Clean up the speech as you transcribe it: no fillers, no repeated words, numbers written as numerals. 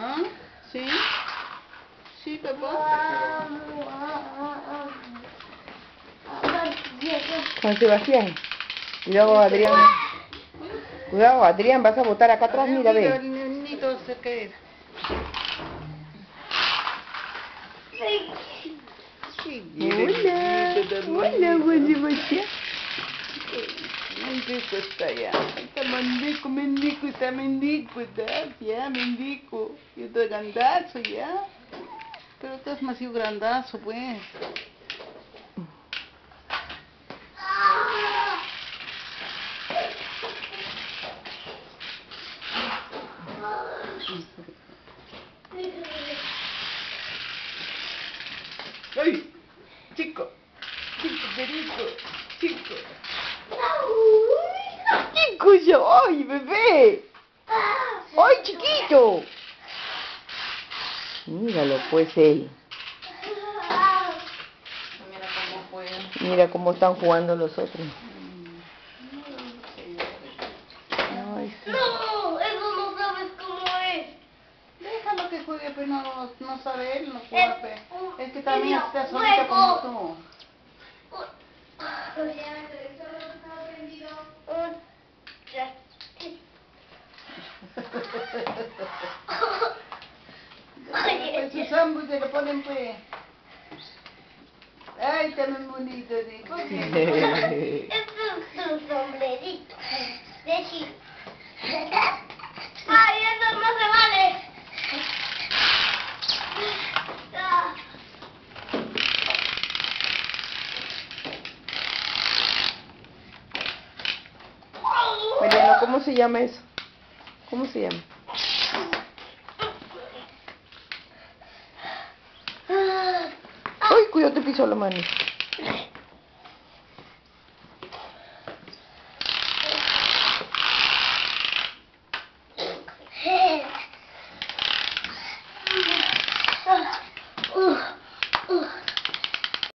¿Ah? ¿Sí? ¿Sí, papá? Juan Sebastián. Cuidado, Adrián. Cuidado, Adrián, vas a botar acá atrás, mira, Mira, ve. el niñito se cae. Hola, hola, Juan Sebastián. Mendico está ya. Está mendico, está ya, mendico. Y otro grandazo ya. Pero tú has nacido grandazo, pues. ¡Ay! Chico, querido, chico. Chico, yo, ¡ay, bebé! ¡Ay, chiquito! Míralo, pues, él. Mira cómo juega. Mira cómo están jugando los otros. Ay, sí. No, eso no sabes cómo es. Déjalo que juegue, pero no sabe él, no juega, pues. Es que también mira, está solita como tú. Pues sus sándwiches le ponen, pues. Ay, también bonito, digo. Esto es un sombrerito de chico. Ay, eso no se vale. Mariano, ¿cómo se llama eso? ¿Cómo se llama? Ay, cuidado, te pisó la mano.